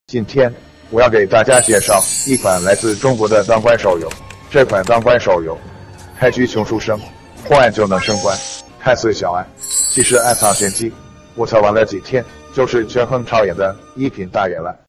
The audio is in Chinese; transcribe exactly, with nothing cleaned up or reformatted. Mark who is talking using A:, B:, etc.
A: 今天我要给大家介绍一款来自中国的当官手游。这款当官手游，开局穷书生，破案就能升官，看似小案，其实暗藏玄机。我才玩了几天，就是权衡朝野的一品大员了。